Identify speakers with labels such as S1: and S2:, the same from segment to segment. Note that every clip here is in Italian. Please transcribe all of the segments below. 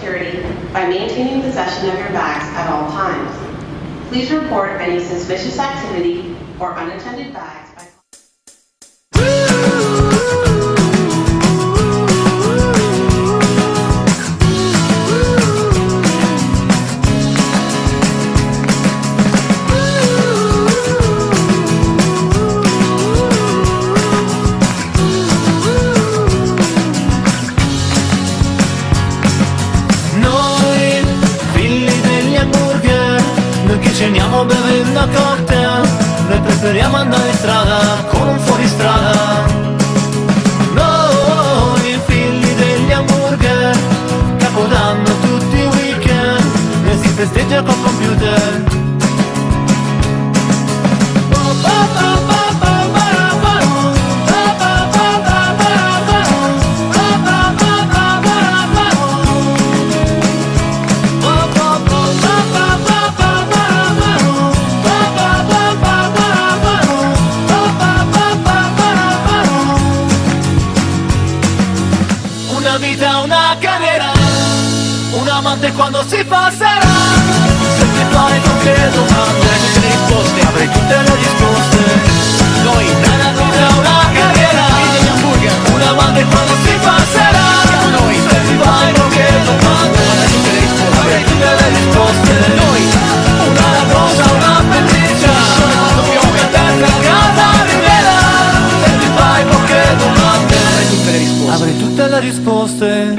S1: security by maintaining possession of your bags at all times. Please report any suspicious activity or unattended bags by
S2: ceniamo bevendo a cocktail, noi preferiamo andare in strada con un fuoristrada. Noi figli degli hamburger, capodanno tutti i weekend, e si festeggia col computer. Una carriera, un amante quando si passerà. Se ti fai qualche domanda, tutte le risposte, avrai tutte le risposte. Noi, nella vita una carriera, un amante quando si passerà. Noi, se ti fai qualche domanda, avrai tutte le risposte. Noi, una rosa, una pelliccia, quando piove a terra, casa rivela. Se ti fai qualche domanda, avrai tutte le risposte. Avrai tutte le risposte.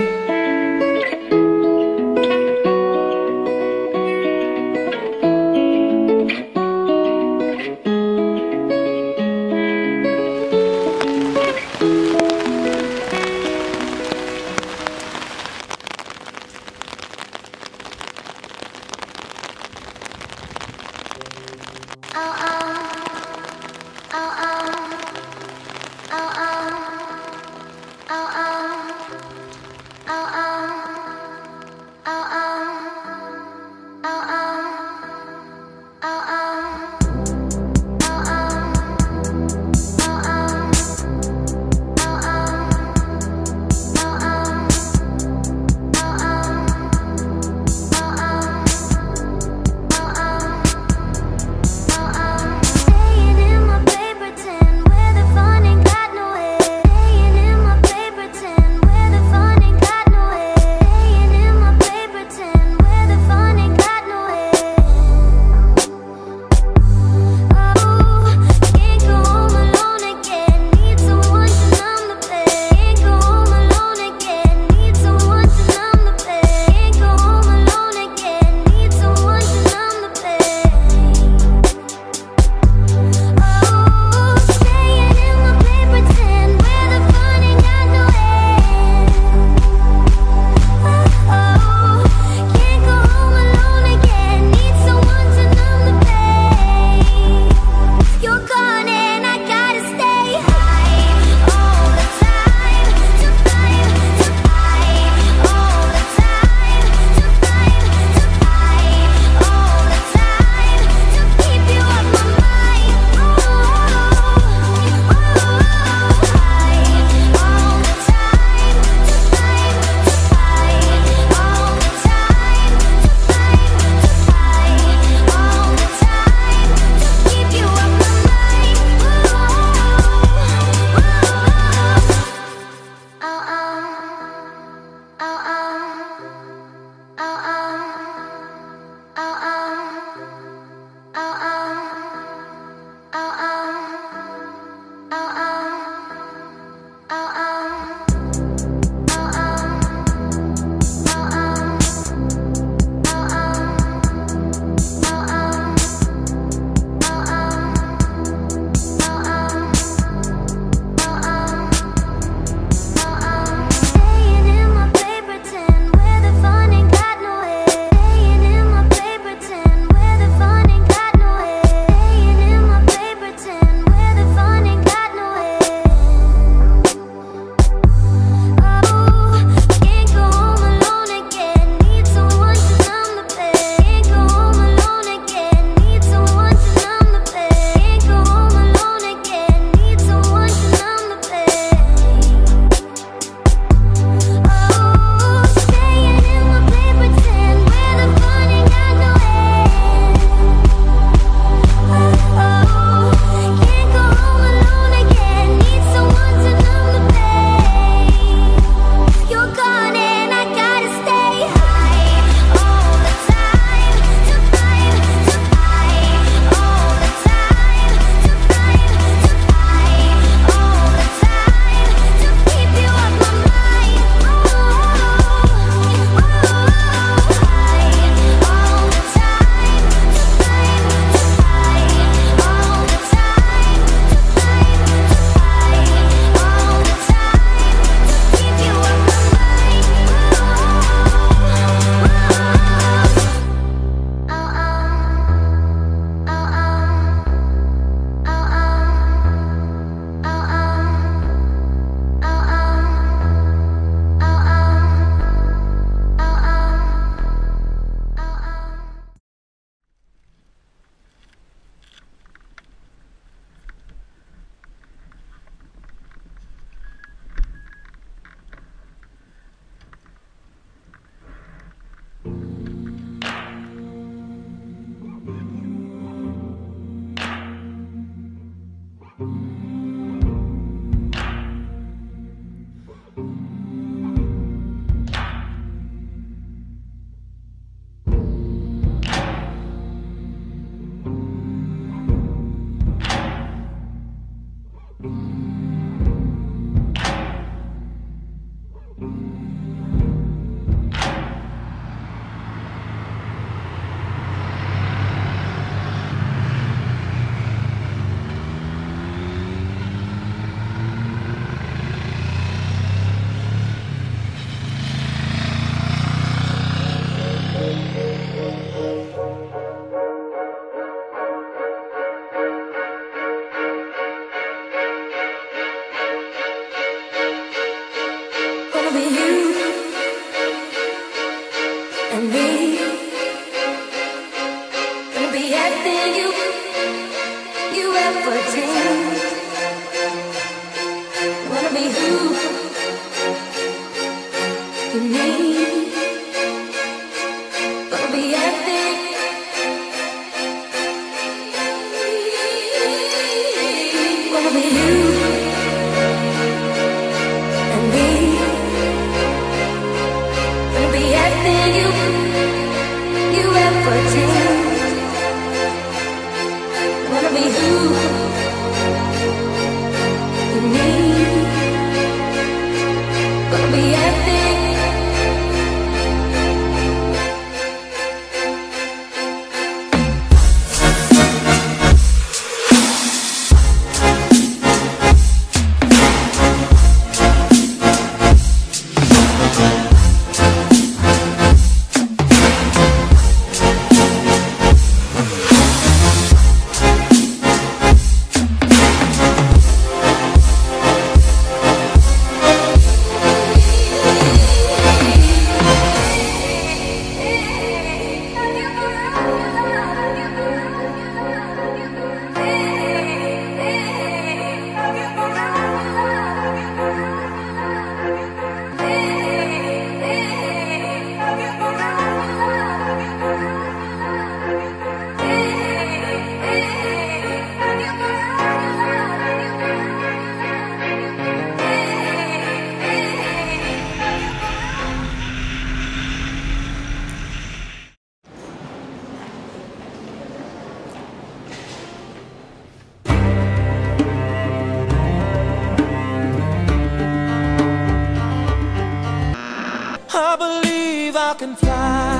S2: I believe I can fly.